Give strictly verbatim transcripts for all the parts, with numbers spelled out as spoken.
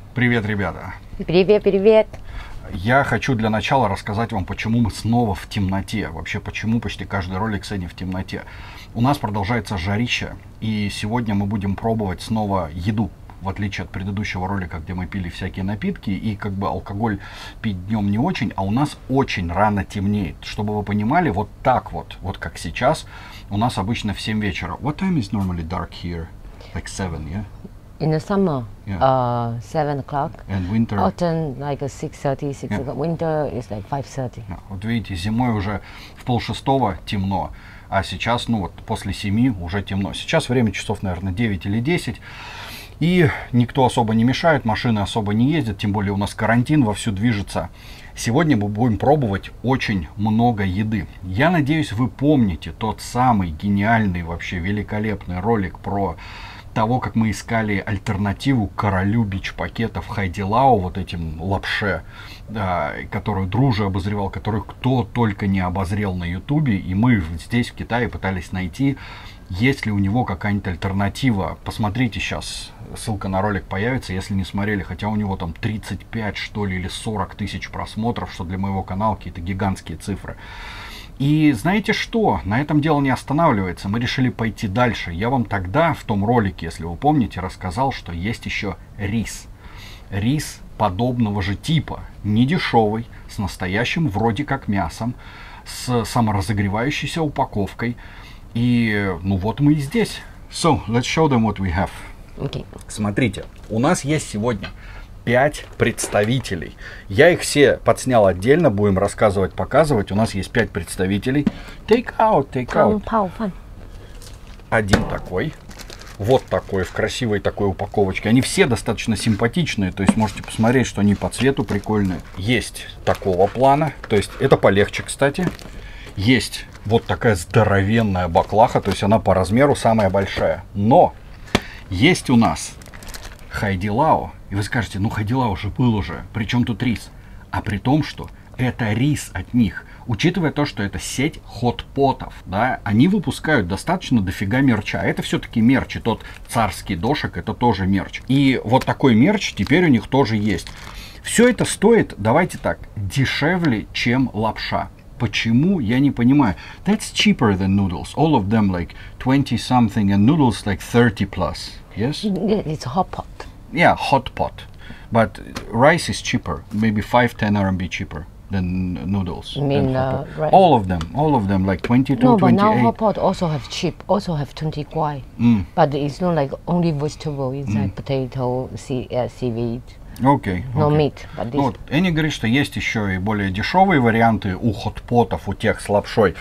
Привет, ребята! Привет, привет! Я хочу для начала рассказать вам, почему мы снова в темноте. Вообще, почему почти каждый ролик с Энни в темноте. У нас продолжается жарище, и сегодня мы будем пробовать снова еду. В отличие от предыдущего ролика, где мы пили всякие напитки, и как бы алкоголь пить днем не очень, а у нас очень рано темнеет. Чтобы вы понимали, вот так вот, вот как сейчас, у нас обычно в семь вечера. What time is normally dark here? Like seven, yeah? In the summer, Yeah. uh, seven o'clock. And winter? Autumn, like a six thirty, six Yeah. o'clock. Winter is like five thirty. Yeah. Вот видите, зимой уже в полшестого темно, а сейчас, ну вот, после семи уже темно. Сейчас время часов, наверное, девять или десять. И никто особо не мешает, машины особо не ездят, тем более у нас карантин вовсю движется. Сегодня мы будем пробовать очень много еды. Я надеюсь, вы помните тот самый гениальный, вообще великолепный ролик про того, как мы искали альтернативу королю бич-пакетов Хайдилау, вот этим лапше, да, которую Друже обозревал, которую кто только не обозрел на ютубе. И мы здесь, в Китае, пытались найти, есть ли у него какая-нибудь альтернатива. Посмотрите сейчас, ссылка на ролик появится, если не смотрели, хотя у него там тридцать пять, что ли, или сорок тысяч просмотров, что для моего канала какие-то гигантские цифры. И знаете что? На этом дело не останавливается. Мы решили пойти дальше. Я вам тогда, в том ролике, если вы помните, рассказал, что есть еще рис. Рис подобного же типа. Не дешевый, с настоящим вроде как мясом, с саморазогревающейся упаковкой. И ну вот мы и здесь. So, let's show them what we have. Okay. Смотрите, у нас есть сегодня пять представителей. Я их все подснял отдельно, будем рассказывать, показывать. У нас есть пять представителей. Take out, take out. Pao, fun. Один такой. Вот такой, в красивой такой упаковочке. Они все достаточно симпатичные, то есть можете посмотреть, что они по цвету прикольные. Есть такого плана, то есть это полегче, кстати. Есть вот такая здоровенная баклаха, то есть она по размеру самая большая. Но есть у нас Хайдилау. И вы скажете, ну Хайдилау уже был уже, причем тут рис? А при том, что это рис от них. Учитывая то, что это сеть хот-потов, да, они выпускают достаточно дофига мерча. Это все-таки мерч, и тот царский дошик, это тоже мерч. И вот такой мерч теперь у них тоже есть. Все это стоит, давайте так, дешевле, чем лапша. Почему, я не понимаю. That's cheaper than noodles. All of them like twenty something and noodles like thirty plus. Yes? Yeah, it's a hot pot. Yeah, hot pot. But rice is cheaper. Maybe five, ten R M B cheaper than noodles. You mean, than hot uh, pot. right. All of them. All of them like twenty-two, No, but now twenty-eight. hot pot also have cheap, also have twenty guai. Mm. But it's not like only vegetable inside, potato, sea, uh, seaweed. Окей. No окей. meat, but this. Ну, вот, Энни говорит, что есть еще и более дешевые варианты у хот-потов, у тех с лапшой.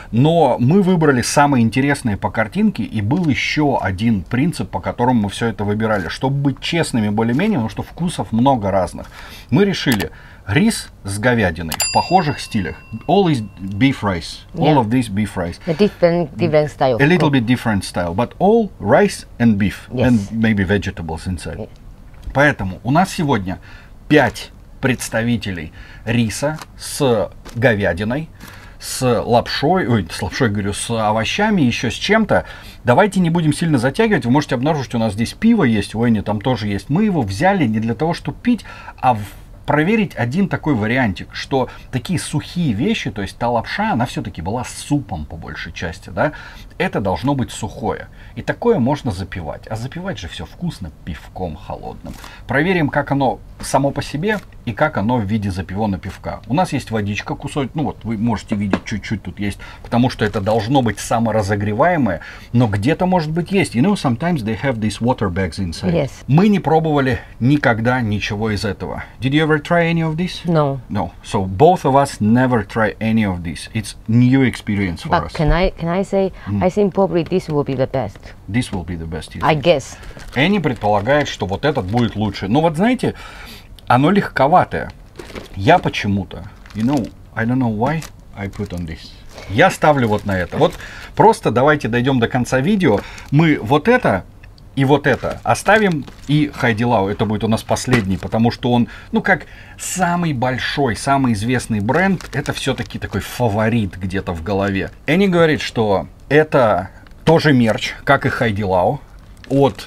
Но мы выбрали самые интересные по картинке, и был еще один принцип, по которому мы все это выбирали. Чтобы быть честными более-менее, потому что вкусов много разных. Мы решили рис с говядиной в похожих стилях. All is beef rice. All Yeah. of this beef rice. The different, different style. A little bit different style, but all rice and beef. Yes. And maybe vegetables inside. Yeah. Поэтому у нас сегодня пять представителей риса с говядиной, с лапшой, ой, с лапшой, говорю, с овощами, еще с чем-то. Давайте не будем сильно затягивать. Вы можете обнаружить, у нас здесь пиво есть, у Энни там тоже есть. Мы его взяли не для того, чтобы пить, а в проверить один такой вариантик, что такие сухие вещи, то есть та лапша, она все-таки была с супом по большей части, да, это должно быть сухое. И такое можно запивать. А запивать же все вкусно пивком холодным. Проверим, как оно само по себе и как оно в виде запивона пивка. У нас есть водичка, кусок, ну вот вы можете видеть, чуть-чуть тут есть, потому что это должно быть саморазогреваемое, но где-то может быть есть. You know, sometimes they have these water bags inside. Yes. Мы не пробовали никогда ничего из этого. Did you ever try any of this? No. No. So both of us never try any of this. It's new experience for But us. can I can I say I think probably this will be the best. This will be the best. You I think? guess. Энни предполагает, что вот этот будет лучше. Но вот знаете, оно легковатое. Я почему-то, you know, I don't know why I put on this. Я ставлю вот на это. Вот просто давайте дойдем до конца видео. Мы вот это и вот это оставим, и Хайдилау, это будет у нас последний, потому что он, ну как самый большой, самый известный бренд, это все-таки такой фаворит где-то в голове. Энни говорит, что это тоже мерч, как и Хайдилау, от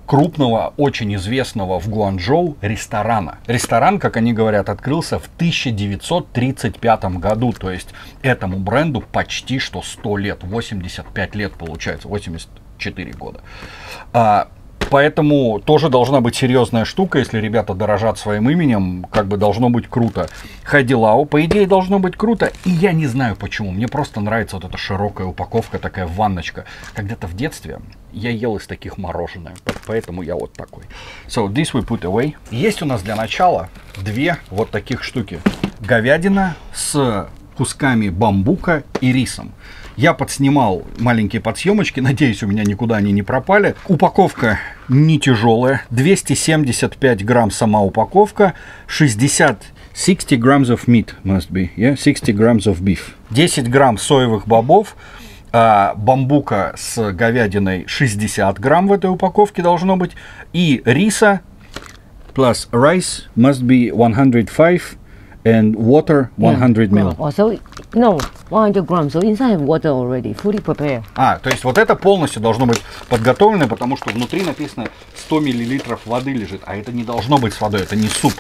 крупного, очень известного в Гуанчжоу ресторана. Ресторан, как они говорят, открылся в тысяча девятьсот тридцать пятом году. То есть этому бренду почти что сто лет. восемьдесят пять лет получается. восемьдесят четыре года. А, Поэтому тоже должна быть серьезная штука, если ребята дорожат своим именем, как бы должно быть круто. Хайдилау, по идее, должно быть круто, и я не знаю почему. Мне просто нравится вот эта широкая упаковка, такая ванночка. Когда-то в детстве я ел из таких мороженое, поэтому я вот такой. So, this we put away. Есть у нас для начала две вот таких штуки. Говядина с кусками бамбука и рисом. Я подснимал маленькие подсъемочки, надеюсь, у меня никуда они не пропали. Упаковка не тяжелая, двести семьдесят пять грамм сама упаковка, шестьдесят, sixty grams of meat must be, yeah, sixty grams of beef. десять грамм соевых бобов, а, бамбука с говядиной шестьдесят грамм в этой упаковке должно быть, и риса, plus rice must be one hundred five. And water one hundred Yeah. mil. Oh, so no, one hundred grams. So inside have water already, fully prepared. А, то есть вот это полностью должно быть подготовлено, потому что внутри написано сто миллилитров воды лежит, а это не должно быть с водой, это не суп.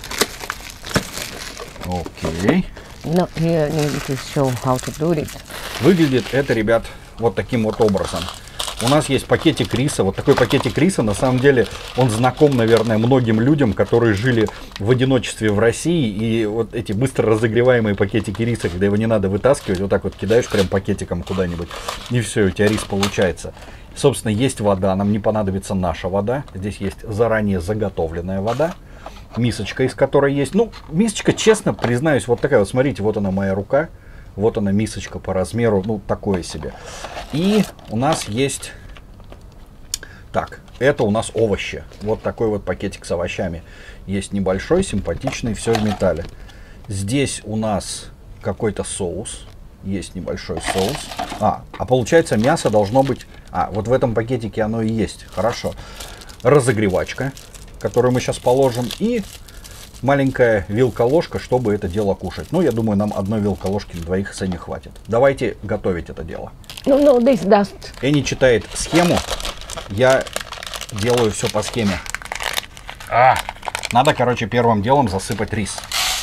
Окей. No, here need to show how to do it. Выглядит это, ребят, вот таким вот образом. У нас есть пакетик риса. Вот такой пакетик риса, на самом деле, он знаком, наверное, многим людям, которые жили в одиночестве в России. И вот эти быстро разогреваемые пакетики риса, когда его не надо вытаскивать, вот так вот кидаешь прям пакетиком куда-нибудь, и все, у тебя рис получается. Собственно, есть вода, нам не понадобится наша вода. Здесь есть заранее заготовленная вода. Мисочка, из которой есть... Ну, мисочка, честно признаюсь, вот такая вот, смотрите, вот она моя рука. Вот она мисочка по размеру, ну, такое себе. И у нас есть... Так, это у нас овощи. Вот такой вот пакетик с овощами. Есть небольшой, симпатичный, все в металле. Здесь у нас какой-то соус. Есть небольшой соус. А, а получается мясо должно быть... А, вот в этом пакетике оно и есть. Хорошо. Разогревачка, которую мы сейчас положим. И... маленькая вилка-ложка, чтобы это дело кушать. Ну, я думаю, нам одной вилка-ложки на двоих с Энни хватит. Давайте готовить это дело. No, no, this dust. Энни читает схему. Я делаю все по схеме. А, надо, короче, первым делом засыпать рис.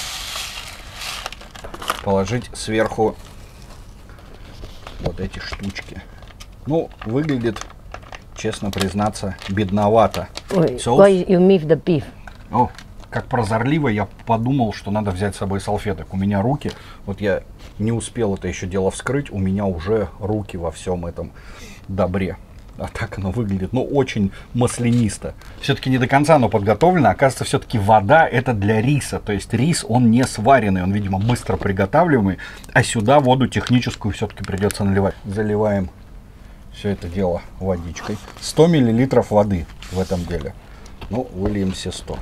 Положить сверху вот эти штучки. Ну, выглядит, честно признаться, бедновато. Wait, Соус. why you move the beef? О, как прозорливо я подумал, что надо взять с собой салфеток. У меня руки, вот я не успел это еще дело вскрыть, у меня уже руки во всем этом добре. А так оно выглядит, ну, очень маслянисто. Все-таки не до конца оно подготовлено. Оказывается, все-таки вода это для риса. То есть рис, он не сваренный, он, видимо, быстро приготавливаемый. А сюда воду техническую все-таки придется наливать. Заливаем все это дело водичкой. сто миллилитров воды в этом деле. Ну, выльем все сто.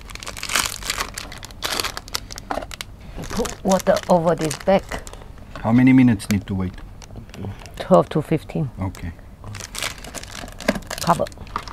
Put water over this back. How many minutes need to wait? twelve to fifteen. Okay. Cover.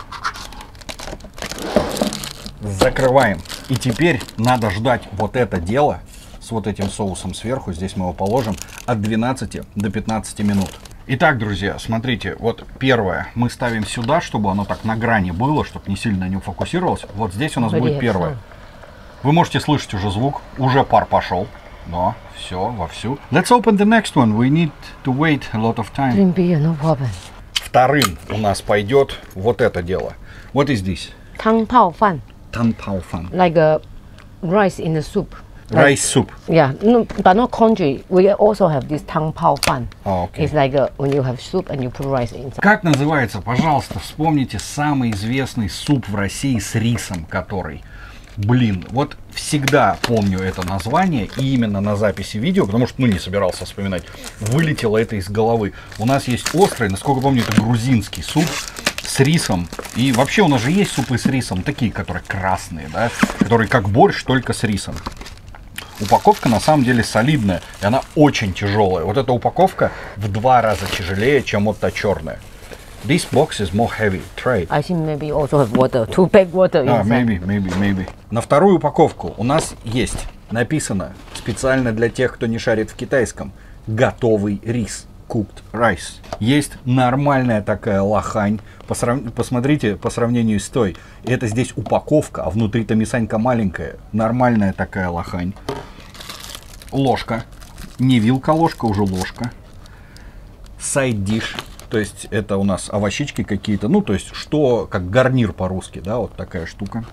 Закрываем. И теперь надо ждать вот это дело с вот этим соусом сверху. Здесь мы его положим от двенадцати до пятнадцати минут. Итак, друзья, смотрите, вот первое мы ставим сюда, чтобы оно так на грани было, чтобы не сильно на нем фокусировалось. Вот здесь у нас будет первое. Вы можете слышать уже звук, уже пар пошел. Но все, вовсю. Let's open the next one. We need to wait a lot of time. Drink beer, no problem. Вторым у нас пойдет вот это дело. What is this? Tang pao fan. Tang pao fan. Like a rice in the soup. Rice soup. Yeah, no, but not congee. We also have this tang pao fan. Oh, okay. It's like a, when you have soup and you put rice inside. Как называется, пожалуйста, вспомните самый известный суп в России с рисом, который... Блин, вот всегда помню это название, и именно на записи видео, потому что, ну, не собирался вспоминать, вылетело это из головы. У нас есть острый, насколько помню, это грузинский суп с рисом. И вообще у нас же есть супы с рисом, такие, которые красные, да, которые как борщ, только с рисом. Упаковка на самом деле солидная, и она очень тяжелая. Вот эта упаковка в два раза тяжелее, чем вот та черная. This box is more heavy. Try it. I think maybe also have water, two bag water Ah, inside. maybe, maybe, maybe. На вторую упаковку у нас есть написано специально для тех, кто не шарит в китайском, готовый рис. cooked rice. Есть нормальная такая лохань. Посрав... Посмотрите, по сравнению с той. Это здесь упаковка, а внутри-то мясанька маленькая. Нормальная такая лохань. Ложка. Не вилка, ложка, уже ложка. Сайд-диш. То есть это у нас овощички какие-то. Ну, то есть что, как гарнир по-русски, да, вот такая штука.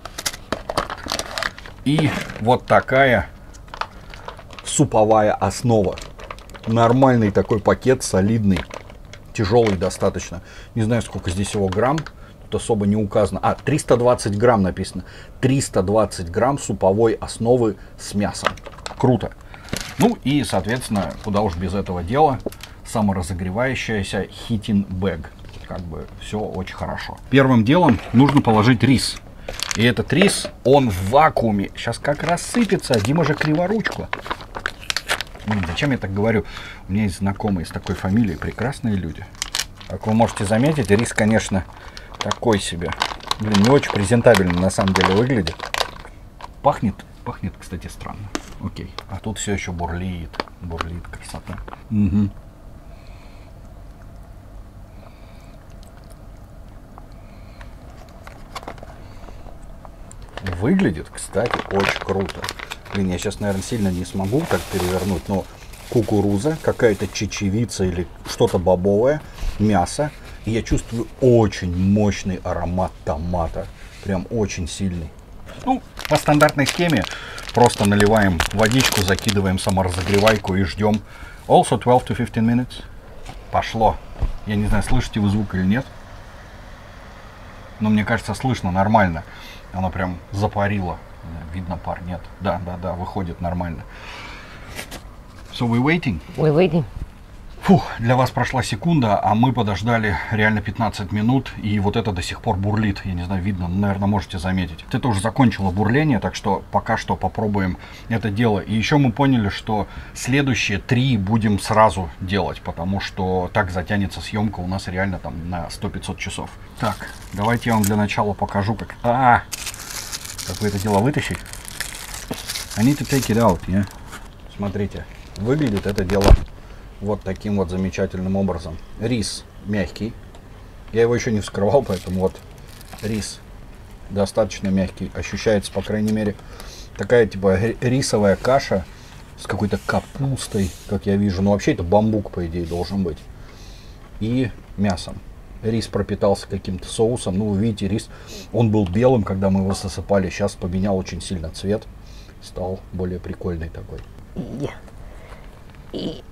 И вот такая суповая основа. Нормальный такой пакет, солидный. Тяжелый достаточно. Не знаю, сколько здесь его грамм. Тут особо не указано. А, триста двадцать грамм написано. триста двадцать грамм суповой основы с мясом. Круто. Ну и, соответственно, куда уж без этого дела. Саморазогревающаяся heating bag. Как бы все очень хорошо. Первым делом нужно положить рис. И этот рис, он в вакууме. Сейчас как рассыпется. Дима же криворучка. Блин, зачем я так говорю? У меня есть знакомые с такой фамилией, прекрасные люди. Как вы можете заметить, рис, конечно, такой себе. Блин, не очень презентабельно на самом деле выглядит. Пахнет, пахнет, кстати, странно. Окей. А тут все еще бурлит. Бурлит, красота. Угу. Выглядит, кстати, очень круто. Блин, я сейчас, наверное, сильно не смогу так перевернуть, но кукуруза, какая-то чечевица или что-то бобовое, мясо. И я чувствую очень мощный аромат томата. Прям очень сильный. Ну, по стандартной схеме просто наливаем водичку, закидываем саморазогревайку и ждем. Also twelve to fifteen minutes. Пошло. Я не знаю, слышите вы звук или нет. Но мне кажется, слышно нормально. Оно прям запарило. Видно пар, нет. Да, да, да, выходит нормально. So we're waiting? We're waiting. Фух, для вас прошла секунда, а мы подождали реально пятнадцать минут, и вот это до сих пор бурлит. Я не знаю, видно, наверное, можете заметить. Это уже закончило бурление, так что пока что попробуем это дело. И еще мы поняли, что следующие три будем сразу делать, потому что так затянется съемка у нас реально там на сто-пятьсот часов. Так, давайте я вам для начала покажу, как... А, как вы это дело вытащить? I need to take it out, yeah? Смотрите, выглядит это дело вот таким вот замечательным образом. Рис мягкий. Я его еще не вскрывал, поэтому вот рис достаточно мягкий. Ощущается, по крайней мере, такая типа рисовая каша с какой-то капустой, как я вижу. Ну, вообще это бамбук, по идее, должен быть. И мясом. Рис пропитался каким-то соусом. Ну, вы видите, рис, он был белым, когда мы его засыпали. Сейчас поменял очень сильно цвет. Стал более прикольный такой. Yeah. И...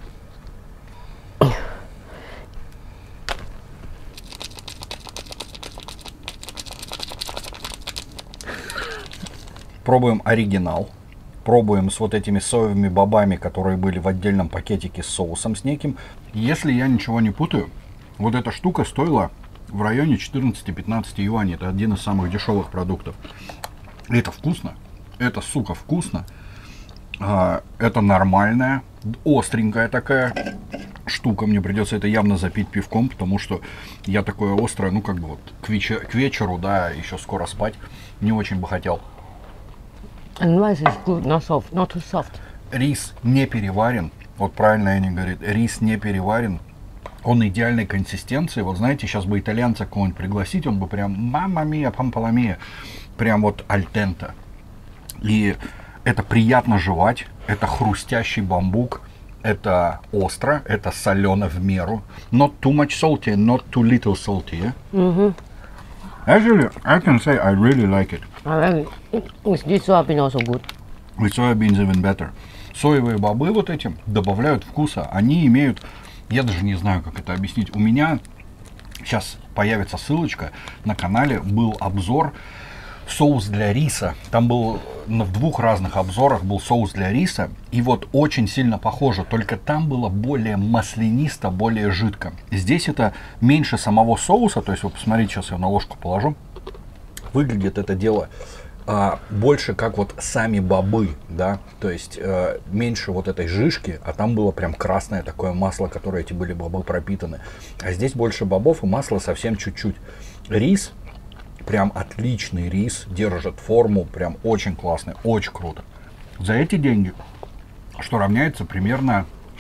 Пробуем оригинал. Пробуем с вот этими соевыми бобами, которые были в отдельном пакетике с соусом с неким. Если я ничего не путаю, вот эта штука стоила в районе четырнадцати-пятнадцати юаней. Это один из самых дешевых продуктов. Это вкусно. Это, сука, вкусно. А, это нормальная, остренькая такая штука. Мне придется это явно запить пивком, потому что я такое острое, ну, как бы вот к, вечер, к вечеру, да, еще скоро спать, не очень бы хотел. And rice is good, not soft, not too soft. Рис не переварен. Вот правильно Энни говорит, рис не переварен. Он идеальной консистенции. Вот знаете, сейчас бы итальянца кого-нибудь пригласить, он бы прям мамма мия, пампаламия. Прям вот альтента. И это приятно жевать. Это хрустящий бамбук. Это остро, это солено в меру. Not too much salty, not too little salty. Yeah? Mm-hmm. Actually, I can say I really like it. I like it. With this soybean also good. With soybeans even better. Соевые бобы вот этим добавляют вкуса. Они имеют, я даже не знаю, как это объяснить. У меня сейчас появится ссылочка на канале, был обзор соус для риса. Там был в двух разных обзорах был соус для риса. И вот очень сильно похоже. Только там было более маслянисто, более жидко. Здесь это меньше самого соуса. То есть вы посмотрите, сейчас я на ложку положу. Выглядит это дело а, больше как вот сами бобы, да, то есть а, меньше вот этой жижки, а там было прям красное такое масло, которое эти были бобы пропитаны. А здесь больше бобов и масла совсем чуть-чуть. Рис, прям отличный рис, держит форму, прям очень классный, очень круто. За эти деньги, что равняется примерно,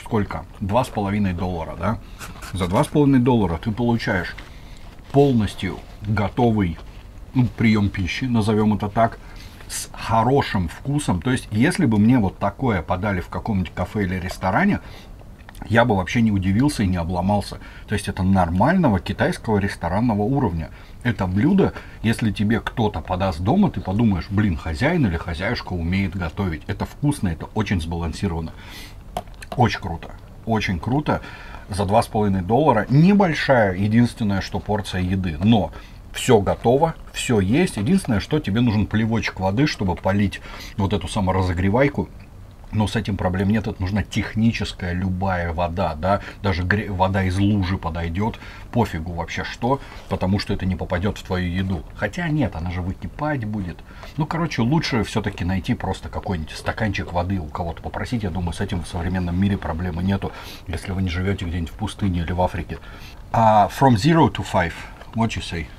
сколько? Два с половиной доллара, да? За два с половиной доллара ты получаешь полностью готовый, ну, прием пищи, назовем это так, с хорошим вкусом. То есть, если бы мне вот такое подали в каком-нибудь кафе или ресторане, я бы вообще не удивился и не обломался. То есть, это нормального китайского ресторанного уровня. Это блюдо, если тебе кто-то подаст дома, ты подумаешь, блин, хозяин или хозяюшка умеет готовить. Это вкусно, это очень сбалансировано. Очень круто. Очень круто. За два с половиной доллара. Небольшая, единственное, что порция еды. Но все готово, все есть. Единственное, что тебе нужен плевочек воды, чтобы полить вот эту саморазогревайку. Но с этим проблем нет. Это нужна техническая любая вода, да, даже гре- вода из лужи подойдет, пофигу вообще что, потому что это не попадет в твою еду. Хотя нет, она же выкипать будет. Ну, короче, лучше все-таки найти просто какой-нибудь стаканчик воды у кого-то попросить. Я думаю, с этим в современном мире проблемы нету, если вы не живете где-нибудь в пустыне или в Африке. Uh, from zero to five, what you say?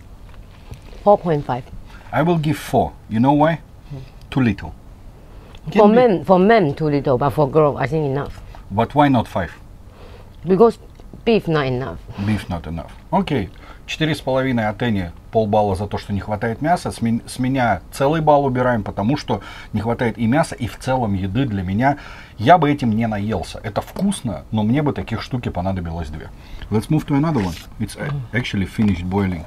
four point five. I will give four. You know why? Too little. Can For be- men, for men too little, but for girl I think enough. But why not five? Because beef not enough. Beef not enough. Окей. Четыре с половиной от Эни, полбалла за то, что не хватает мяса. С, ми- с меня целый балл убираем, потому что не хватает и мяса, и в целом еды для меня. Я бы этим не наелся. Это вкусно, но мне бы таких штуки понадобилось две. Let's move to another one. It's actually finished boiling.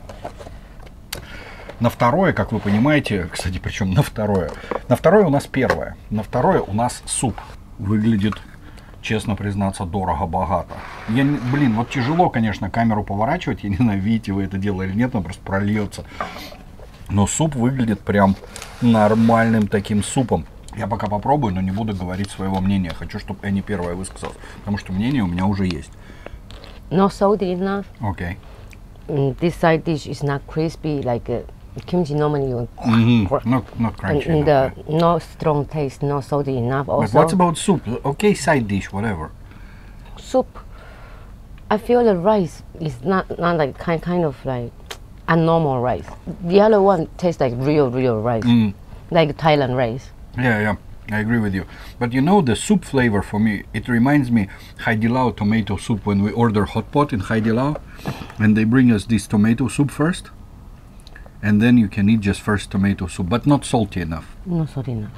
На второе, как вы понимаете, кстати, причем на второе. На второе у нас первое. На второе у нас суп. Выглядит, честно признаться, дорого-богато. Я, не- блин, вот тяжело, конечно, камеру поворачивать. Я не знаю, видите вы это дело или нет, он просто прольется. Но суп выглядит прям нормальным таким супом. Я пока попробую, но не буду говорить своего мнения. Хочу, чтобы Энни первая высказалась, потому что мнение у меня уже есть. Not salty enough. Окей. Mm, this side dish is not crispy like uh, kimchi normally. You Мгм. cr- Not, not crunchy and enough, the not strong taste, not salty enough. But Also, what about soup? Okay, side dish, whatever. soup. I feel the rice is not not like kind kind of like a normal rice. The other one tastes like real real rice, Mm. like Thailand rice. Yeah, yeah, I agree with you. But you know, the soup flavor for me, it reminds me Haidilao tomato soup when we order hot pot in Haidilao, and they bring us this tomato soup first, and then you can eat just first tomato soup, but not salty enough. Not salty enough.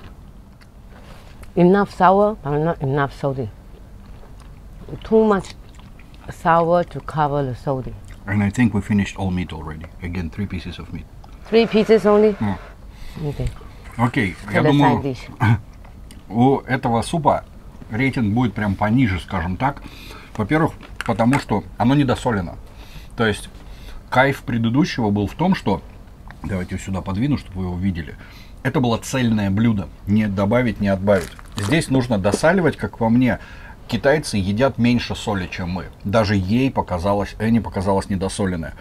Enough sour, but not enough salty. Too much sour to cover the salty. And I think we finished all meat already. Again, three pieces of meat. Three pieces only. Mm. Okay. Окей, For я the думаю, side dish. у этого супа рейтинг будет прям пониже, скажем так. Во-первых, потому что оно недосолено. То есть кайф предыдущего был в том, что, давайте сюда подвину, чтобы вы его видели, это было цельное блюдо, не добавить, не отбавить. Здесь нужно досаливать, как по мне. Китайцы едят меньше соли, чем мы. Даже ей показалось, Энни показалось недосоленное.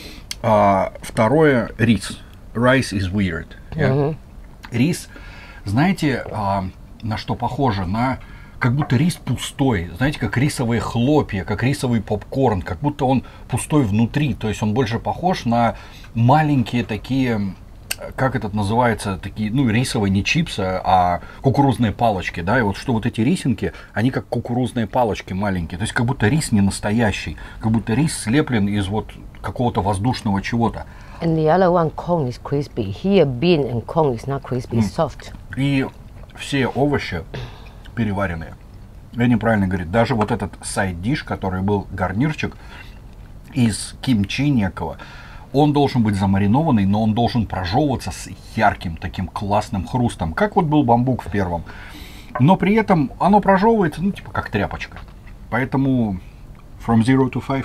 А, второе, рис. Rice is weird. Yeah? Рис, знаете, а, на что похоже? На как будто рис пустой. Знаете, как рисовые хлопья, как рисовый попкорн. Как будто он пустой внутри. То есть он больше похож на маленькие такие, как это называется, такие, ну, рисовые не чипсы, а кукурузные палочки, да, и вот что вот эти рисинки, они как кукурузные палочки маленькие, то есть как будто рис не настоящий, как будто рис слеплен из вот какого-то воздушного чего-то. And the other one corn is crispy. Here bean and corn is not crispy, it's soft. И все овощи переваренные. Энни правильно говорит, даже вот этот сайд-диш, который был гарнирчик из кимчи некого, он должен быть замаринованный, но он должен прожевываться с ярким таким классным хрустом, как вот был бамбук в первом. Но при этом оно прожевывается, ну, типа как тряпочка. Поэтому from zero to five,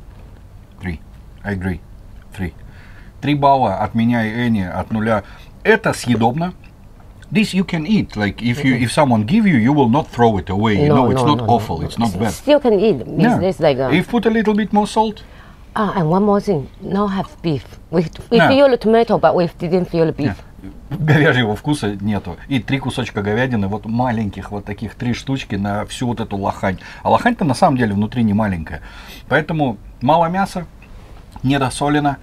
three. I agree. Three. Три балла от меня и Энни, от нуля. Это съедобно. This you can eat. Like if you if someone give you, you will not throw it away. You No, know, it's no, not no, awful. no. It's not bad. Still can eat. It's, Yeah. it's like a, If put a little bit more salt. ah, and one more thing. Now have beef. We we Yeah. feel the tomato, but we didn't feel the beef. Говяжьего вкуса нету. И три кусочка говядины, вот маленьких, вот таких три штучки на всю вот эту лохань. А лохань-то на самом деле внутри не маленькая. Поэтому мало мяса, недосолено.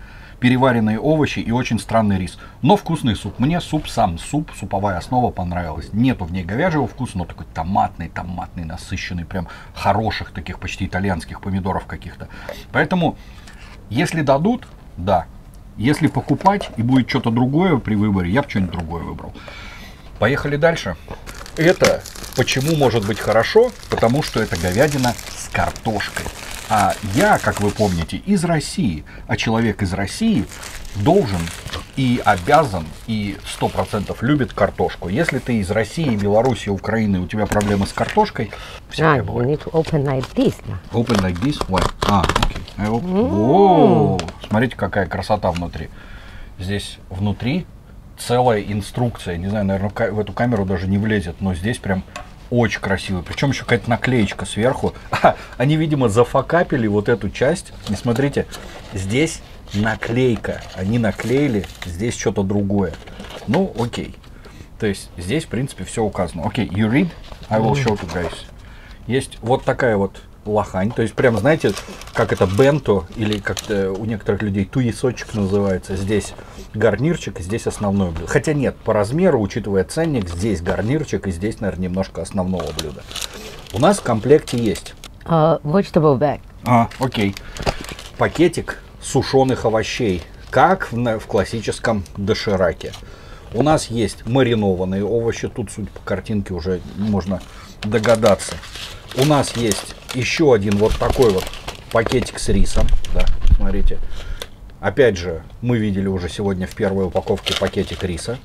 переваренные овощи и очень странный рис. Но вкусный суп. Мне суп сам, суп, суповая основа понравилась. Нету в ней говяжьего вкуса, но такой томатный, томатный, насыщенный, прям хороших таких почти итальянских помидоров каких-то. Поэтому, если дадут, да. Если покупать и будет что-то другое при выборе, я бы что-нибудь другое выбрал. Поехали дальше. Это почему может быть хорошо? Потому что это говядина с картошкой. А я, как вы помните, из России. А человек из России должен и обязан, и сто процентов любит картошку. Если ты из России, Беларуси, Украины, у тебя проблемы с картошкой, всякое Ah, you бывает. need to open like this now. Open like this? Why? А, окей. I open- О, смотрите, какая красота внутри. Здесь внутри целая инструкция. Не знаю, наверное, в эту камеру даже не влезет, но здесь прям очень красиво. Причем еще какая-то наклеечка сверху. А, они, видимо, зафакапили вот эту часть. И смотрите, здесь наклейка. Они наклеили здесь что-то другое. Ну, окей. То есть здесь, в принципе, все указано. Окей, you read? I will show you guys. Есть вот такая вот лохань. То есть прям, знаете, как это бенто или как-то у некоторых людей туесочек называется. Здесь гарнирчик, и здесь основное блюдо. Хотя нет, по размеру, учитывая ценник, здесь гарнирчик и здесь, наверное, немножко основного блюда. У нас в комплекте есть. Uh, vegetable bag. А, окей. Пакетик сушеных овощей, как в, на- в классическом дошираке. У нас есть маринованные овощи. Тут, судя по картинке, уже можно догадаться. У нас есть еще один вот такой вот пакетик с рисом. Да, смотрите. Опять же, мы видели уже сегодня в первой упаковке пакетик риса.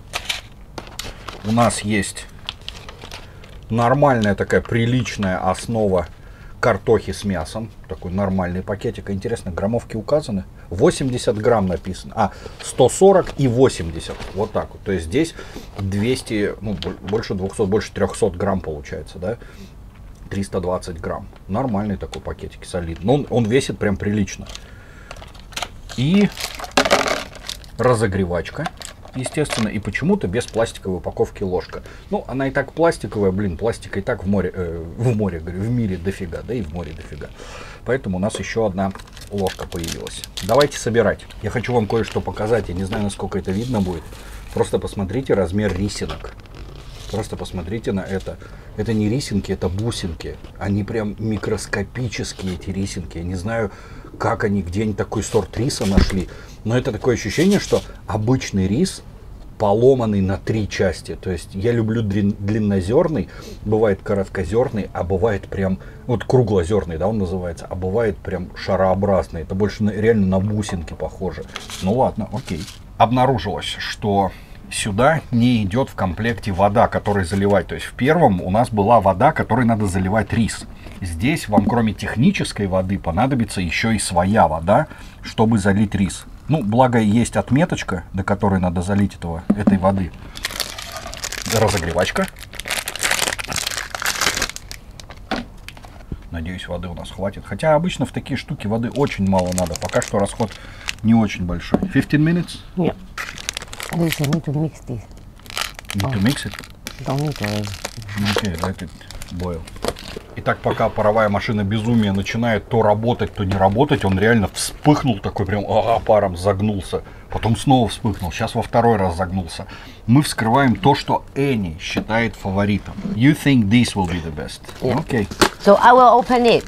У нас есть нормальная такая приличная основа картохи с мясом. Такой нормальный пакетик. Интересно, граммовки указаны? восемьдесят грамм написано. А, сто сорок и восемьдесят. Вот так вот. То есть здесь двести, ну, больше двухсот, больше трехсот грамм получается, да? триста двадцать грамм. Нормальный такой пакетик, солидный. Но он, он весит прям прилично. И разогревачка, естественно, и почему-то без пластиковой упаковки ложка. Ну, она и так пластиковая, блин, пластика и так в море, э, в море, говорю, в мире дофига, да и в море дофига. Поэтому у нас еще одна ложка появилась. Давайте собирать. Я хочу вам кое-что показать, я не знаю, насколько это видно будет. Просто посмотрите размер рисинок. Просто посмотрите на это. Это не рисинки, это бусинки. Они прям микроскопические, эти рисинки. Я не знаю, как они, где они такой сорт риса нашли. Но это такое ощущение, что обычный рис поломанный на три части. То есть я люблю длин, длиннозерный, бывает короткозерный, а бывает прям, вот круглозерный, да, он называется, а бывает прям шарообразный. Это больше на, реально на бусинки похоже. Ну ладно, окей. Обнаружилось, что сюда не идет в комплекте вода, которой заливать. То есть в первом у нас была вода, которой надо заливать рис. Здесь вам кроме технической воды понадобится еще и своя вода, чтобы залить рис. Ну, благо есть отметочка, до которой надо залить этого, этой воды. Разогревачка. Надеюсь, воды у нас хватит. Хотя обычно в такие штуки воды очень мало надо. Пока что расход не очень большой. fifteen minutes? Yeah. Wait, I need to mix this. Need to mix it? Don't need to. Okay, let it boil. Итак, пока паровая машина безумия начинает то работать, то не работать, он реально вспыхнул такой прям, ага, паром загнулся. Потом снова вспыхнул, сейчас во второй раз загнулся. Мы вскрываем то, что Энни считает фаворитом. You think this will be the best? Yeah. Okay. So I will open it.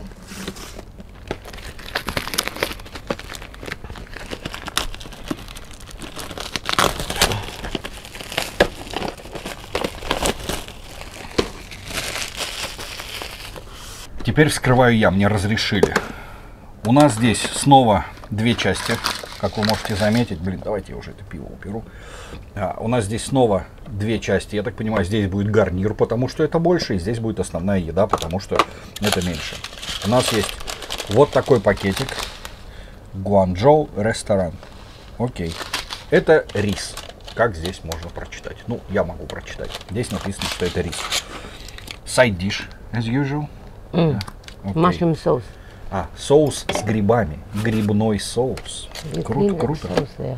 Теперь вскрываю я, мне разрешили. У нас здесь снова две части, как вы можете заметить. Блин, давайте я уже это пиво уберу. А, у нас здесь снова две части. Я так понимаю, здесь будет гарнир, потому что это больше, и здесь будет основная еда, потому что это меньше. У нас есть вот такой пакетик. Гуанчжоу ресторан. Окей. Это рис. Как здесь можно прочитать? Ну, я могу прочитать. Здесь написано, что это рис. Side dish, as usual. Mm. Okay. Mushroom sauce. А, соус с грибами. Грибной соус. You Круто, clean the круто. sauce there.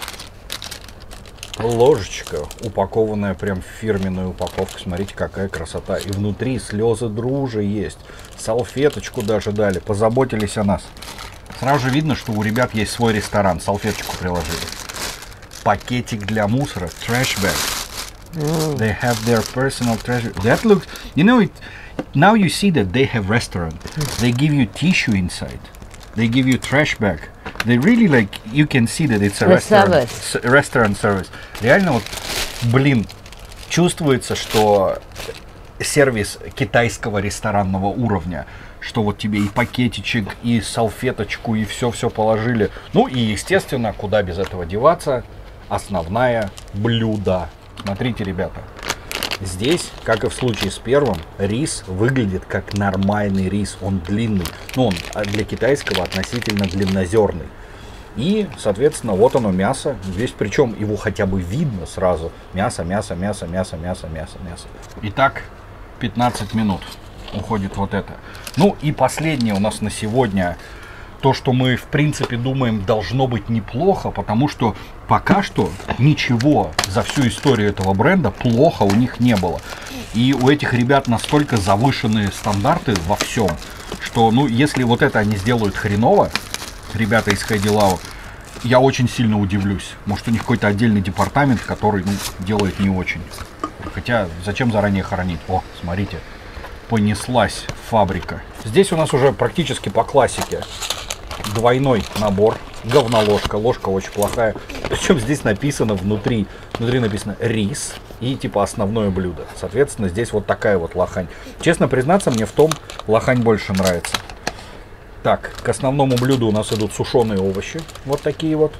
Ложечка, упакованная прям в фирменную упаковку. Смотрите, какая красота. И внутри слезы дружи есть. Салфеточку даже дали. Позаботились о нас. Сразу же видно, что у ребят есть свой ресторан. Салфеточку приложили. Пакетик для мусора. Trash bag. Mm. They have their personal trash. That looks... You know, it, now you see that they have restaurant. Mm. They give you tissue inside. They give you trash bag. They really like... You can see that it's a restaurant service. restaurant service. Реально вот, блин, чувствуется, что сервис китайского ресторанного уровня. Что вот тебе и пакетичек, и салфеточку, и все-все положили. Ну и, естественно, куда без этого деваться, основное блюдо. Смотрите, ребята, здесь, как и в случае с первым, рис выглядит как нормальный рис. Он длинный, ну он для китайского относительно длиннозерный. И, соответственно, вот оно мясо. Здесь, причем его хотя бы видно сразу. Мясо, мясо, мясо, мясо, мясо, мясо, мясо. Итак, пятнадцать минут уходит вот это. Ну и последнее у нас на сегодня, то, что мы в принципе думаем должно быть неплохо, потому что пока что ничего за всю историю этого бренда плохо у них не было. И у этих ребят настолько завышенные стандарты во всем, что ну если вот это они сделают хреново, ребята из Хайдилау, я очень сильно удивлюсь. Может у них какой-то отдельный департамент, который ну, делает не очень. Хотя зачем заранее хоронить? О, смотрите. Понеслась фабрика. Здесь у нас уже практически по классике двойной набор. Говноложка. Ложка очень плохая. Причем здесь написано внутри. Внутри написано рис и типа основное блюдо. Соответственно, здесь вот такая вот лохань. Честно признаться, мне в том лохань больше нравится. Так, к основному блюду у нас идут сушеные овощи. Вот такие вот.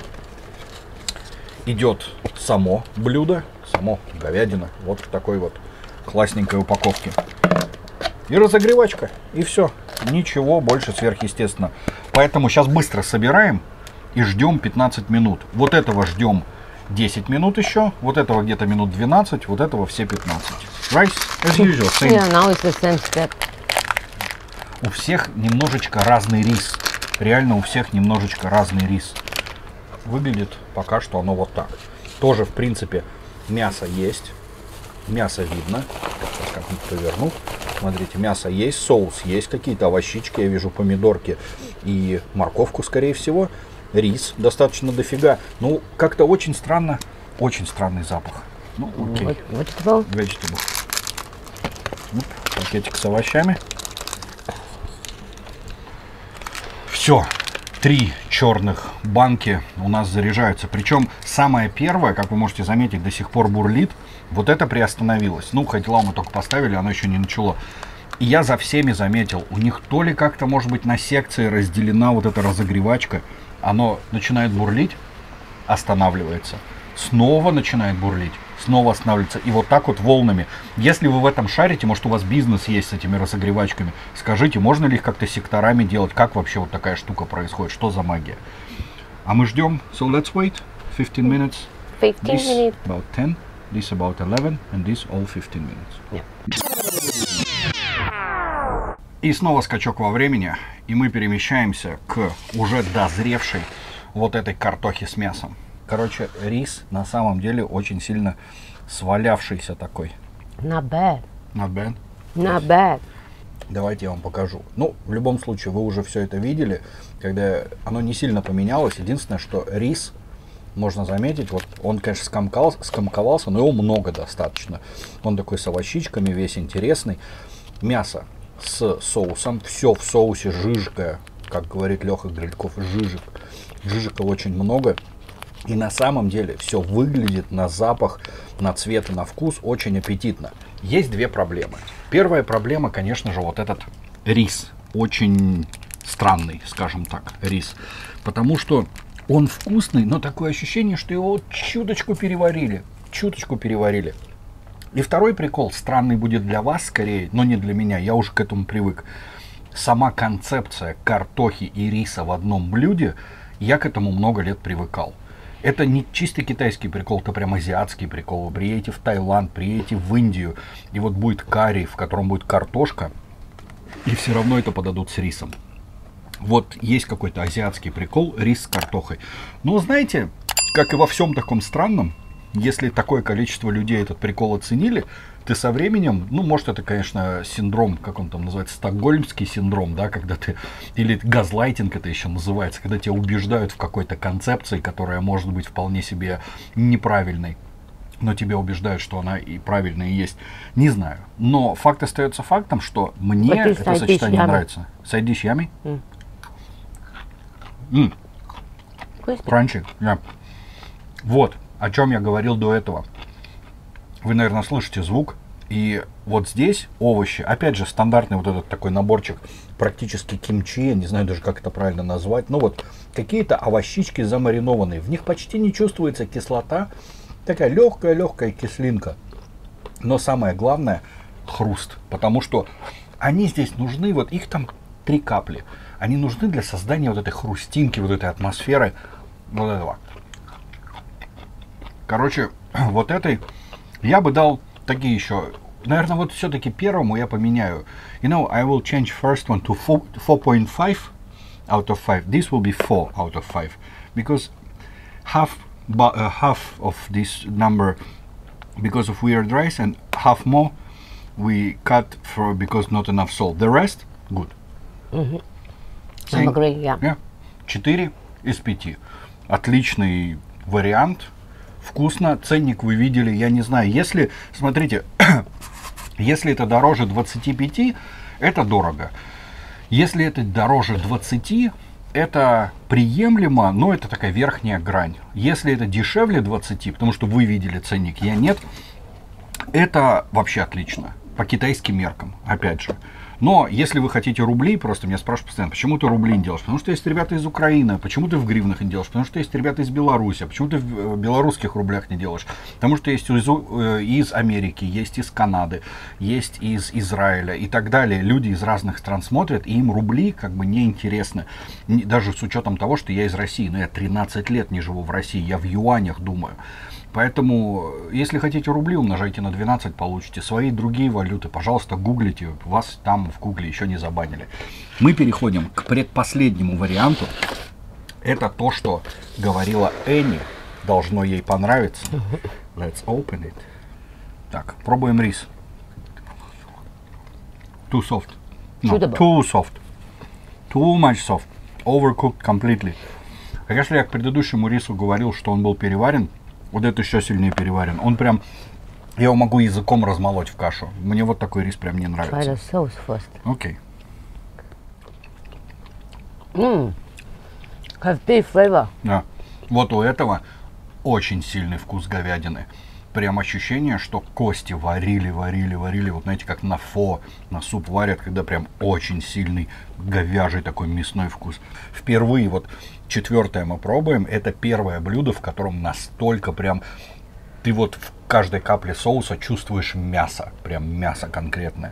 Идет само блюдо. Само говядина. Вот в такой вот классненькой упаковке. И разогревачка, и все. Ничего больше сверхъестественно. Поэтому сейчас быстро собираем и ждем пятнадцать минут. Вот этого ждем десять минут еще, вот этого где-то минут двенадцать, вот этого все пятнадцать. Rice, as usual. Same. Yeah, now it's the same step. У всех немножечко разный рис. Реально у всех немножечко разный рис. Выглядит пока что оно вот так. Тоже, в принципе, мясо есть. Мясо видно. Сейчас как-нибудь поверну. Смотрите, мясо есть, соус есть, какие-то овощички, я вижу помидорки и морковку, скорее всего. Рис достаточно дофига. Ну, как-то очень странно, очень странный запах. Ну, окей. Vegetable. Vegetable. Оп, пакетик с овощами. Все. Три черных банки у нас заряжаются. Причем самая первая, как вы можете заметить, до сих пор бурлит. Вот это приостановилось. Ну, Хайдилау мы только поставили, оно еще не начало. И я за всеми заметил, у них то ли как-то, может быть, на секции разделена вот эта разогревачка. Оно начинает бурлить, останавливается. Снова начинает бурлить, снова останавливается. И вот так вот волнами. Если вы в этом шарите, может у вас бизнес есть с этими разогревачками, скажите, можно ли их как-то секторами делать? Как вообще вот такая штука происходит? Что за магия? А мы ждем. So let's wait fifteen minutes. fifteen This minutes. about ten. This about eleven. And this all fifteen minutes. Yeah. И снова скачок во времени. И мы перемещаемся к уже дозревшей вот этой картохе с мясом. Короче, рис на самом деле очень сильно свалявшийся такой. Not bad. Not bad? Not bad. Давайте я вам покажу. Ну, в любом случае, вы уже все это видели, когда оно не сильно поменялось. Единственное, что рис, можно заметить, вот он, конечно, скомкал, скомковался, но его много достаточно. Он такой с овощичками, весь интересный. Мясо с соусом, все в соусе, жижка, как говорит Леха Грильков, жижек. Жижика очень много. И на самом деле все выглядит на запах, на цвет и на вкус очень аппетитно. Есть две проблемы. Первая проблема, конечно же, вот этот рис. Очень странный, скажем так, рис. Потому что он вкусный, но такое ощущение, что его чуточку переварили. Чуточку переварили. И второй прикол, странный будет для вас скорее, но не для меня, я уже к этому привык. Сама концепция картохи и риса в одном блюде, я к этому много лет привыкал. Это не чисто китайский прикол, это прям азиатский прикол. Вы приедете в Таиланд, приедете в Индию, и вот будет карри, в котором будет картошка, и все равно это подадут с рисом. Вот есть какой-то азиатский прикол, рис с картохой. Но знаете, как и во всем таком странном, если такое количество людей этот прикол оценили, ты со временем, ну, может, это, конечно, синдром, как он там называется, стокгольмский синдром, да, когда ты, или газлайтинг это еще называется, когда тебя убеждают в какой-то концепции, которая может быть вполне себе неправильной, но тебя убеждают, что она и правильная и есть. Не знаю. Но факт остается фактом, что мне Вот это сочетание нравится. Сайдиш ями? Кранчи. Yeah. Вот о чем я говорил до этого. Вы, наверное, слышите звук. И вот здесь овощи. Опять же, стандартный вот этот такой наборчик. Практически кимчи. Я не знаю даже, как это правильно назвать. Ну вот, какие-то овощички замаринованные. В них почти не чувствуется кислота. Такая легкая-легкая кислинка. Но самое главное — хруст. Потому что они здесь нужны, вот их там три капли. Они нужны для создания вот этой хрустинки, вот этой атмосферы. Вот этого. Короче, вот этой я бы дал такие еще. Наверное, вот все-таки первому я поменяю. You know, I will change first one to four point five out of five. This will be four out of five. Because half, uh, half of this number because of weird rice and half more we cut for because not enough salt. The rest, good. Mm-hmm. I'm agree, yeah. Yeah. четыре из пяти. Отличный вариант. Вкусно. Ценник вы видели, я не знаю. Если, смотрите, если это дороже двадцати пяти, это дорого. Если это дороже двадцати, это приемлемо, но это такая верхняя грань. Если это дешевле двадцати, потому что вы видели ценник, я нет, это вообще отлично. По китайским меркам, опять же. Но если вы хотите рубли, просто меня спрашивают постоянно, почему ты рубли не делаешь? Потому что есть ребята из Украины. Почему ты в гривнах не делаешь? Потому что есть ребята из Беларуси. Почему ты в белорусских рублях не делаешь? Потому что есть из, из Америки, есть из Канады, есть из Израиля и так далее. Люди из разных стран смотрят, и им рубли как бы не интересны. Даже с учетом того, что я из России. Но я тринадцать лет не живу в России. Я в юанях думаю. Поэтому, если хотите рубли, умножайте на двенадцать, получите. Свои другие валюты, пожалуйста, гуглите. Вас там в гугле еще не забанили. Мы переходим к предпоследнему варианту. Это то, что говорила Энни. Должно ей понравиться. Let's open it. Так, пробуем рис. Too soft. No, too soft. Too much soft. Overcooked completely. А если я к предыдущему рису говорил, что он был переварен, вот это еще сильнее переварен. Он прям, я его могу языком размолоть в кашу. Мне вот такой рис прям не нравится. Try the sauce first. Окей. Mmm. Have beef flavor. Да. Вот у этого очень сильный вкус говядины. Прям ощущение, что кости варили, варили, варили. Вот знаете, как на фо, на суп варят, когда прям очень сильный говяжий такой мясной вкус. Впервые вот четвертое мы пробуем. Это первое блюдо, в котором настолько прям... Ты вот в каждой капле соуса чувствуешь мясо. Прям мясо конкретное.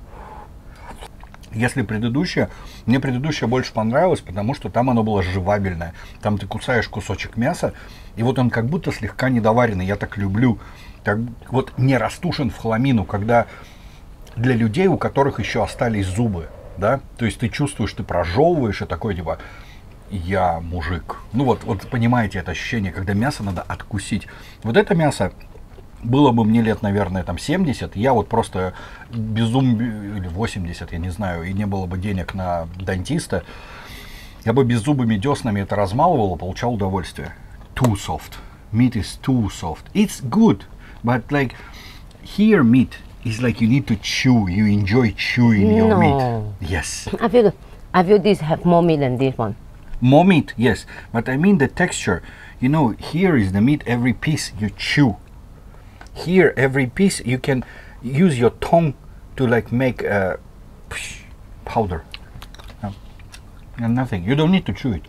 Если предыдущее, мне предыдущее больше понравилось, потому что там оно было жевабельное. Там ты кусаешь кусочек мяса, и вот он как будто слегка недоваренный. Я так люблю. Так, вот не растушен в хламину, когда для людей, у которых еще остались зубы, да, то есть ты чувствуешь, ты прожевываешь и такой типа, я мужик. Ну вот, вот понимаете это ощущение, когда мясо надо откусить. Вот это мясо... Было бы мне лет, наверное, там семьдесят, я вот просто безум... или восемьдесят, я не знаю, и не было бы денег на дантиста, я бы беззубыми деснами это размалывал и получал удовольствие. Too soft. Meat is too soft. It's good, but like here meat is like you need to chew. You enjoy chewing your No. meat. Yes. I feel, I feel this have more meat than this one. More meat, yes. But I mean the texture. You know, here is the meat, every piece you chew. Here, every piece you can use your tongue to like make a powder. No. And nothing. You don't need to chew it.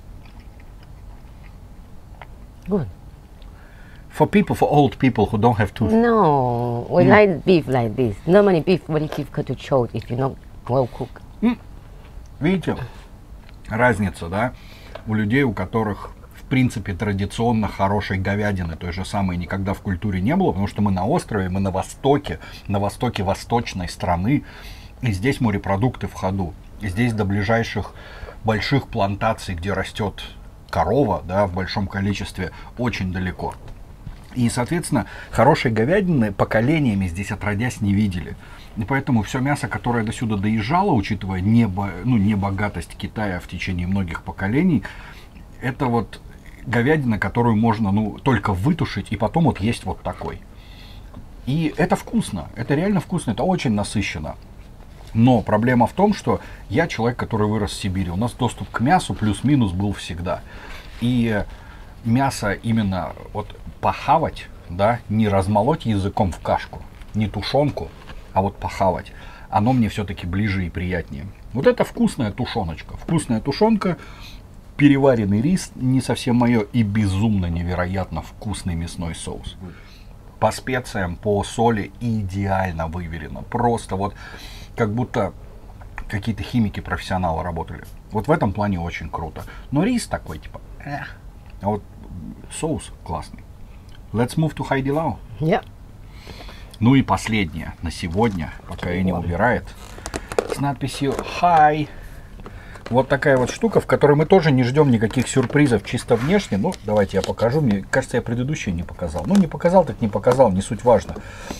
Good. For people, for old people who don't have teeth. No, we Yeah. like beef like this. Normally beef very difficult to chew if you're not well cooked. Видите, разница, да, у людей, у которых в принципе традиционно хорошей говядины, той же самой, никогда в культуре не было, потому что мы на острове, мы на востоке, на востоке восточной страны, и здесь морепродукты в ходу. И здесь до ближайших больших плантаций, где растет корова, да, в большом количестве, очень далеко. И, соответственно, хорошей говядины поколениями здесь отродясь не видели. И поэтому все мясо, которое до сюда доезжало, учитывая небо, ну, небогатость Китая в течение многих поколений, это вот говядина, которую можно, ну, только вытушить и потом вот есть вот такой. И это вкусно, это реально вкусно, это очень насыщенно. Но проблема в том, что я человек, который вырос в Сибири. У нас доступ к мясу плюс-минус был всегда. И мясо именно вот похавать, да, не размолоть языком в кашку, не тушенку, а вот похавать, оно мне все-таки ближе и приятнее. Вот это вкусная тушеночка. Вкусная тушенка, переваренный рис, не совсем мое, и безумно невероятно вкусный мясной соус. По специям, по соли идеально выверено. Просто вот как будто какие-то химики-профессионалы работали. Вот в этом плане очень круто. Но рис такой, типа, эх. А вот соус классный. Let's move to Haidilao. Yeah. Ну и последнее на сегодня, пока я не убирает, с надписью Hi. Вот такая вот штука, в которой мы тоже не ждем никаких сюрпризов чисто внешне. Ну, давайте я покажу. Мне кажется, я предыдущий не показал. Ну, не показал, так не показал, не суть важно.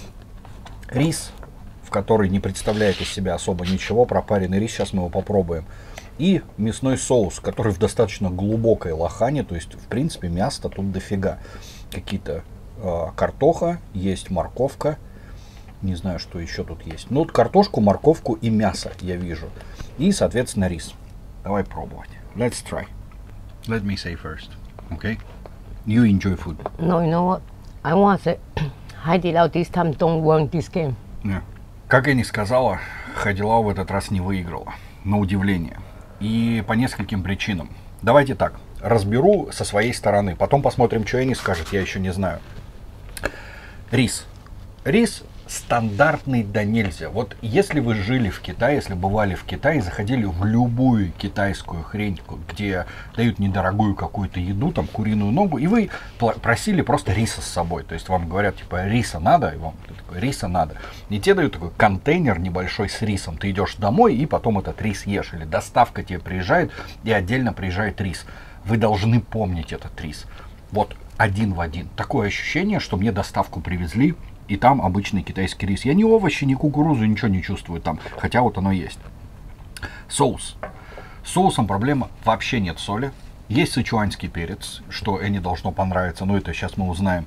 Рис, в который не представляет из себя особо ничего, пропаренный рис, сейчас мы его попробуем. И мясной соус, который в достаточно глубокой лохане, то есть, в принципе, мяса тут дофига. Какие-то э, картоха, есть морковка, не знаю, что еще тут есть. Ну, вот картошку, морковку и мясо я вижу. И, соответственно, рис. Давай пробовать. Let's try. Let me say first, okay? You enjoy food. No, you know what? I want to say, Haidilao this time don't win this game. Yeah. Как я не сказала, Хайдилау в этот раз не выиграла. На удивление. И по нескольким причинам. Давайте так, разберу со своей стороны. Потом посмотрим, что Энни скажет, я еще не знаю. Рис. Рис стандартный да нельзя. Вот если вы жили в Китае, если бывали в Китае, заходили в любую китайскую хрень, где дают недорогую какую-то еду, там куриную ногу, и вы просили просто риса с собой. То есть вам говорят, типа, риса надо, и вам такой, риса надо. И тебе дают такой контейнер небольшой с рисом. Ты идешь домой и потом этот рис ешь. Или доставка тебе приезжает, и отдельно приезжает рис. Вы должны помнить этот рис. Вот один в один. Такое ощущение, что мне доставку привезли, и там обычный китайский рис. Я ни овощи, ни кукурузу, ничего не чувствую там. Хотя вот оно есть. Соус. С соусом проблема, вообще нет соли. Есть сычуанский перец, что Энни должно понравиться. Но это сейчас мы узнаем.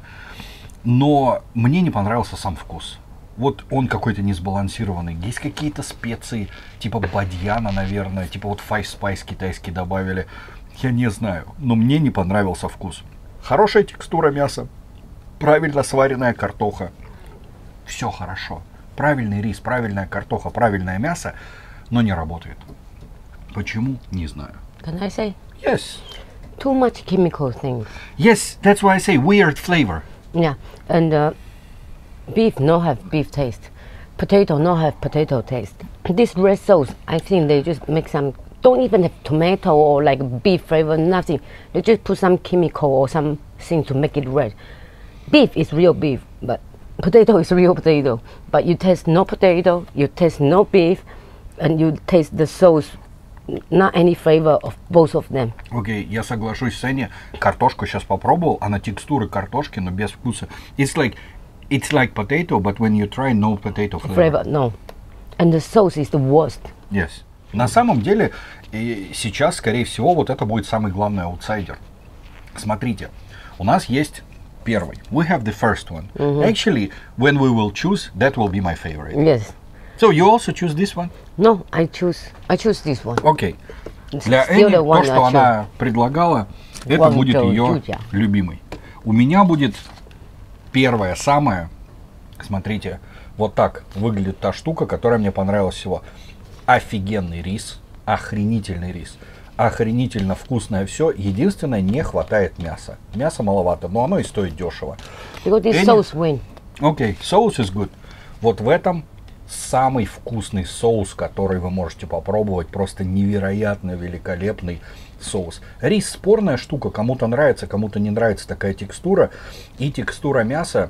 Но мне не понравился сам вкус. Вот он какой-то несбалансированный. Есть какие-то специи, типа бадьяна, наверное. Типа вот Five Spice китайский добавили. Я не знаю. Но мне не понравился вкус. Хорошая текстура мяса. Правильно сваренная картоха. Все хорошо. Правильный рис, правильная картоха, правильное мясо, но не работает. Почему? Не знаю. Can I say? Yes. Too much chemical things. Yes, that's why I say weird flavor. Yeah, and uh, beef no have beef taste. Potato no have potato taste. This red sauce, I think they just make some, don't even have tomato or like beef flavor, nothing. They just put some chemical or something to make it red. Beef is real beef, but potato is real potato. But you taste no potato, you taste no beef, and you taste the sauce, not any flavor of both of them. Окей, okay, я соглашусь с Энни. Картошку сейчас попробовал, она текстуры картошки, но без вкуса. It's like, it's like potato, but when you try, no potato flavor. Flavor, no. And the sauce is the worst. Yes. На самом деле, сейчас, скорее всего, вот это будет самый главный аутсайдер. Смотрите, у нас есть первый. We have the first one. Mm-hmm. Actually, when we will choose, that will be my favorite. Yes. So you also choose this one? No, I choose. I choose this one. Окей. It's Для still Энни, the one то, что I она предлагала, это Guangzhou будет ее Jujia. любимый. У меня будет первое, самое. Смотрите, вот так выглядит та штука, которая мне понравилась всего. Офигенный рис, охренительный рис. Охренительно вкусное все. Единственное, не хватает мяса. Мяса маловато, но оно и стоит дешево. Because this sauce win. Окей, соус is good. Вот в этом самый вкусный соус, который вы можете попробовать. Просто невероятно великолепный соус. Рис спорная штука. Кому-то нравится, кому-то не нравится такая текстура. И текстура мяса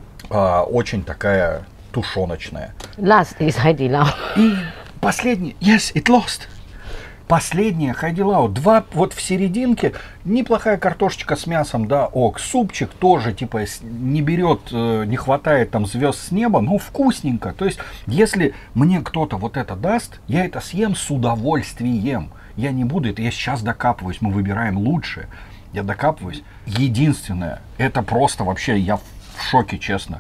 а, очень такая тушеночная. Last is Haidilao. И последний. Yes, it lost. Последнее Хайдилау, два вот в серединке, неплохая картошечка с мясом, да, ок, супчик тоже, типа, не берет, не хватает там звезд с неба, но вкусненько. То есть, если мне кто-то вот это даст, я это съем с удовольствием. Я не буду, это я сейчас докапываюсь, мы выбираем лучшее. Я докапываюсь. Единственное, это просто вообще, я в шоке, честно.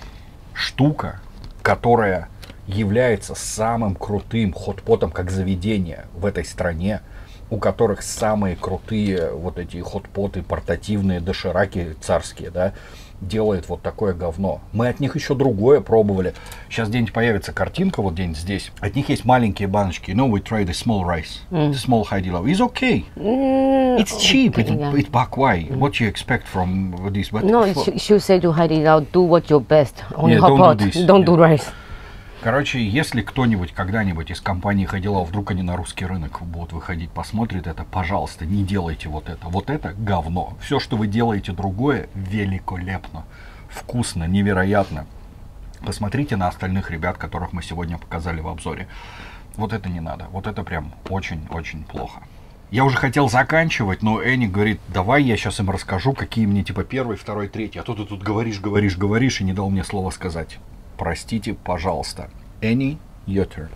Штука, которая является самым крутым хот-потом как заведение в этой стране, у которых самые крутые вот эти хот-поты, портативные дошираки царские, да, делает вот такое говно. Мы от них еще другое пробовали. Сейчас где-нибудь появится картинка, вот где-нибудь здесь. От них есть маленькие баночки. You know, we tried the small rice, mm. the small Haidilao. It's okay. Mm, it's cheap. Okay, it, yeah. It's bakwai. Mm. What you expect from this? But no, for... you should say to Haidilao, do what your best on yeah, hot don't pot. Do this. Don't yeah. do rice. Короче, если кто-нибудь когда-нибудь из компании Haidilao, вдруг они на русский рынок будут выходить, посмотрит это, пожалуйста, не делайте вот это. Вот это говно. Все, что вы делаете другое, великолепно, вкусно, невероятно. Посмотрите на остальных ребят, которых мы сегодня показали в обзоре. Вот это не надо. Вот это прям очень-очень плохо. Я уже хотел заканчивать, но Энни говорит, давай я сейчас им расскажу, какие мне типа первый, второй, третий. А то ты тут говоришь, говоришь, говоришь и не дал мне слова сказать. Простите, пожалуйста. Any, your turn.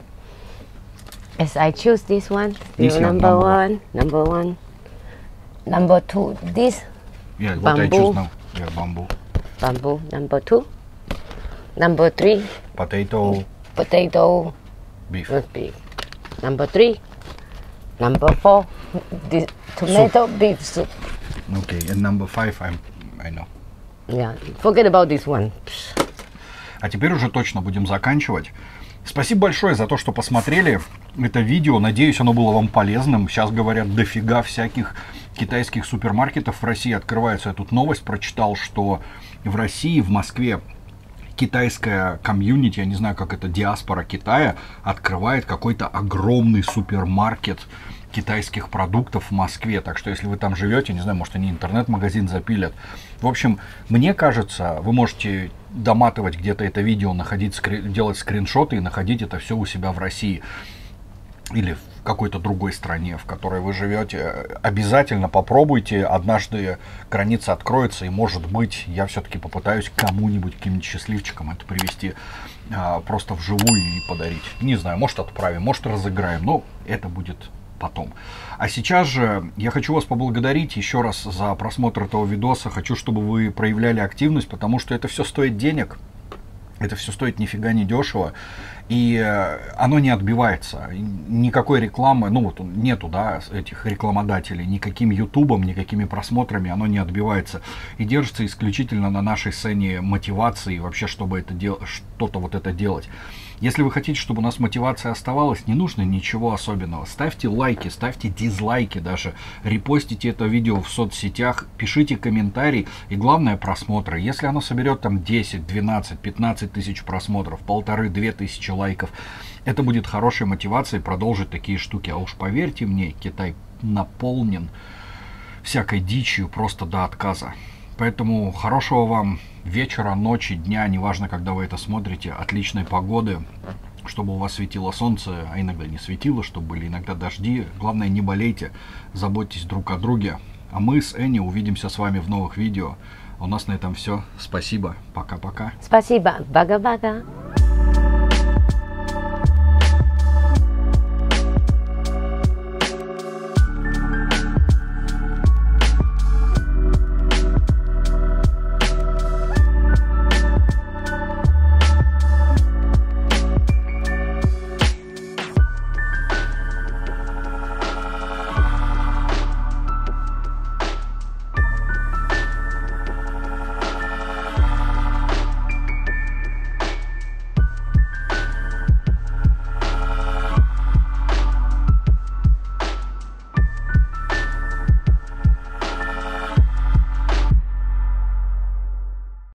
Yes, I choose this one. This Still one, number, number one. Number one. Number two. This. Yeah, what I bamboo. choose now. Yeah, bamboo. Bamboo. Number two. Number three. Potato. Potato. Beef. With beef. Number three. Number four. This tomato Soup. beef soup. Okay, and number five, I'm, I know. Yeah, forget about this one. А теперь уже точно будем заканчивать. Спасибо большое за то, что посмотрели это видео. Надеюсь, оно было вам полезным. Сейчас, говорят, дофига всяких китайских супермаркетов в России открывается. Я тут новость прочитал, что в России, в Москве, китайская комьюнити, я не знаю, как это, диаспора Китая, открывает какой-то огромный супермаркет китайских продуктов в Москве. Так что, если вы там живете, не знаю, может, они интернет-магазин запилят. В общем, мне кажется, вы можете доматывать где-то это видео, находить, скри... делать скриншоты и находить это все у себя в России. Или в какой-то другой стране, в которой вы живете. Обязательно попробуйте. Однажды граница откроется, и, может быть, я все-таки попытаюсь кому-нибудь, каким-нибудь счастливчикам это привезти а, просто вживую и подарить. Не знаю, может, отправим, может, разыграем, но это будет потом. А сейчас же я хочу вас поблагодарить еще раз за просмотр этого видоса. Хочу, чтобы вы проявляли активность, потому что это все стоит денег. Это все стоит нифига не дешево. И оно не отбивается. Никакой рекламы, ну вот нету, да, этих рекламодателей, никаким ютубом, никакими просмотрами оно не отбивается. И держится исключительно на нашей сцене мотивации, вообще, чтобы это дел- что-то вот это делать. Если вы хотите, чтобы у нас мотивация оставалась, не нужно ничего особенного. Ставьте лайки, ставьте дизлайки даже, репостите это видео в соцсетях, пишите комментарии и, главное, просмотры. Если оно соберет там десять, двенадцать, пятнадцать тысяч просмотров, полторы-две тысячи лайков, это будет хорошей мотивацией продолжить такие штуки. А уж поверьте мне, Китай наполнен всякой дичью просто до отказа. Поэтому хорошего вам вечера, ночи, дня, неважно, когда вы это смотрите, отличной погоды, чтобы у вас светило солнце, а иногда не светило, чтобы были иногда дожди. Главное, не болейте, заботьтесь друг о друге. А мы с Энни увидимся с вами в новых видео. У нас на этом все. Спасибо. Пока-пока. Спасибо. Бага-бага.